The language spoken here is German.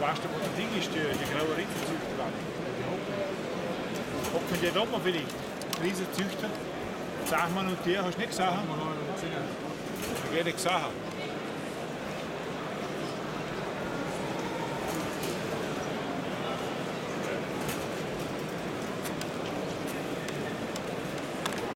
weißt du, wo das Ding ist, die graue Rinderzuchterei. Hocken die da mal vielleicht? Riesenzüchter. Sachmann und die, hast du nicht gesehen? Ich habe nicht gesehen.